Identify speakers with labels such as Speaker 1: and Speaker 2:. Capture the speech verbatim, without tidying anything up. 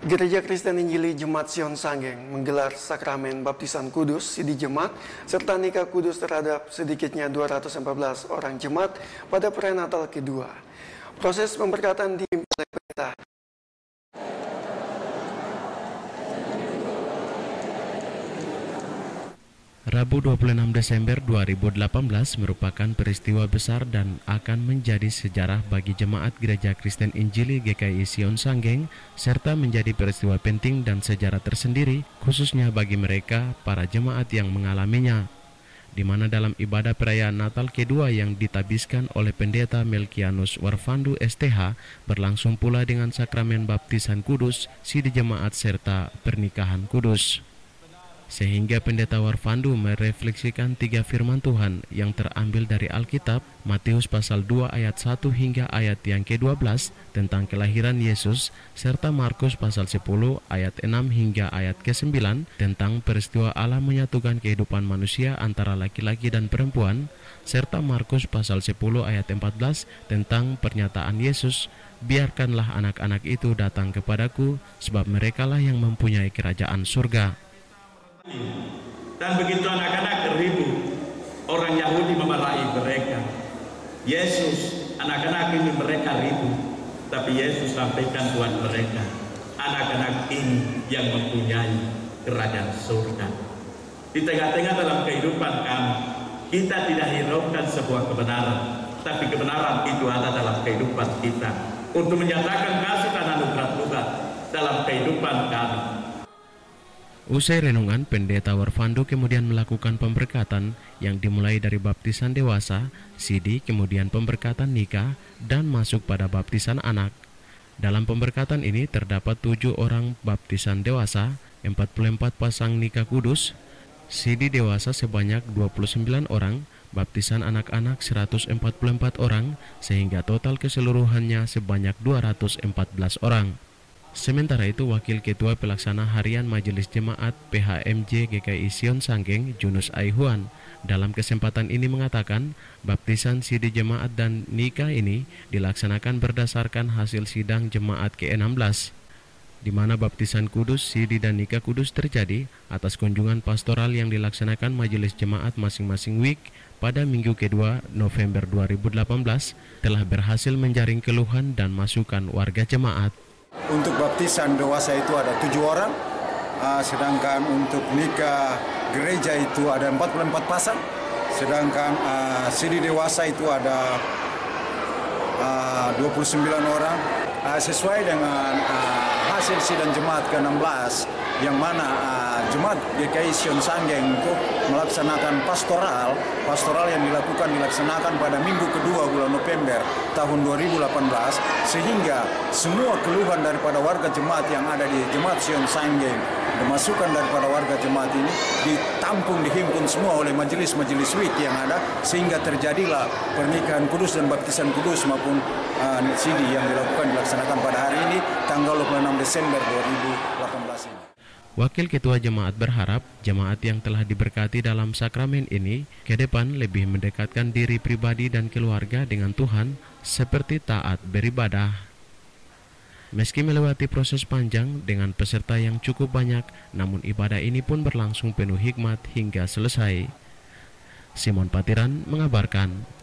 Speaker 1: Gereja Kristen Injili Jemaat Sion Sanggeng menggelar sakramen baptisan kudus di jemaat serta nikah kudus terhadap sedikitnya dua ratus empat belas orang jemaat pada perayaan Natal kedua. Proses pemberkatan dipimpin oleh pendeta.
Speaker 2: Rabu dua puluh enam Desember dua ribu delapan belas merupakan peristiwa besar dan akan menjadi sejarah bagi jemaat Gereja Kristen Injili G K I Sion Sanggeng, serta menjadi peristiwa penting dan sejarah tersendiri khususnya bagi mereka para jemaat yang mengalaminya, di mana dalam ibadah perayaan Natal kedua yang ditabiskan oleh Pendeta Melkianus Warfandu S T H berlangsung pula dengan sakramen baptisan kudus, sidi jemaat serta pernikahan kudus. Sehingga Pendeta Warfandu merefleksikan tiga firman Tuhan yang terambil dari Alkitab, Matius pasal dua ayat satu hingga ayat yang kedua belas tentang kelahiran Yesus, serta Markus pasal sepuluh ayat enam hingga ayat kesembilan tentang peristiwa Allah menyatukan kehidupan manusia antara laki-laki dan perempuan, serta Markus pasal sepuluh ayat empat belas tentang pernyataan Yesus, biarkanlah anak-anak itu datang kepadaku, sebab merekalah yang mempunyai kerajaan surga.
Speaker 3: Dan begitu anak-anak ribut, orang Yahudi memarahi mereka. Yesus, anak-anak ini mereka ribut, tapi Yesus sampaikan buat mereka, anak-anak ini yang mempunyai kerajaan surga. Di tengah-tengah dalam kehidupan kami, kita tidak hiraukan sebuah kebenaran, tapi kebenaran itu ada dalam kehidupan kita untuk menyatakan kasih dan anugerah Tuhan dalam kehidupan kami.
Speaker 2: Usai renungan, Pendeta Warfandu kemudian melakukan pemberkatan yang dimulai dari baptisan dewasa, sidi, kemudian pemberkatan nikah, dan masuk pada baptisan anak. Dalam pemberkatan ini terdapat tujuh orang baptisan dewasa, empat puluh empat pasang nikah kudus, sidi dewasa sebanyak dua puluh sembilan orang, baptisan anak-anak seratus empat puluh empat orang, sehingga total keseluruhannya sebanyak dua ratus empat belas orang. Sementara itu, Wakil Ketua Pelaksana Harian Majelis Jemaat P H M J G K I Sion Sanggeng, Junus Aihuan, dalam kesempatan ini mengatakan baptisan sidi jemaat dan nikah ini dilaksanakan berdasarkan hasil sidang jemaat ke enam belas, di mana baptisan kudus, sidi dan nikah kudus terjadi atas kunjungan pastoral yang dilaksanakan Majelis Jemaat masing-masing week pada minggu kedua November dua ribu delapan belas telah berhasil menjaring keluhan dan masukan warga jemaat.
Speaker 4: Untuk baptisan dewasa itu ada tujuh orang, uh, sedangkan untuk nikah gereja itu ada empat puluh empat pasang, sedangkan uh, sidi dewasa itu ada uh, dua puluh sembilan orang, uh, sesuai dengan uh, hasil sidang jemaat ke enam belas, yang mana uh, jemaat G K I Sion Sanggeng untuk melaksanakan pastoral, pastoral yang dilakukan dilaksanakan pada minggu kedua bulan November tahun dua ribu delapan belas, sehingga semua keluhan daripada warga jemaat yang ada di Jemaat Sion Sanggeng dan masukan daripada warga jemaat ini ditampung, dihimpun semua oleh majelis-majelis week yang ada, sehingga terjadilah pernikahan kudus dan baptisan kudus maupun uh, sidi yang dilakukan dilaksanakan pada hari ini tanggal dua puluh enam Desember dua ribu delapan belas ini.
Speaker 2: Wakil Ketua Jemaat berharap jemaat yang telah diberkati dalam sakramen ini ke depan lebih mendekatkan diri pribadi dan keluarga dengan Tuhan seperti taat beribadah. Meski melewati proses panjang dengan peserta yang cukup banyak, namun ibadah ini pun berlangsung penuh hikmat hingga selesai. Simon Patiran mengabarkan.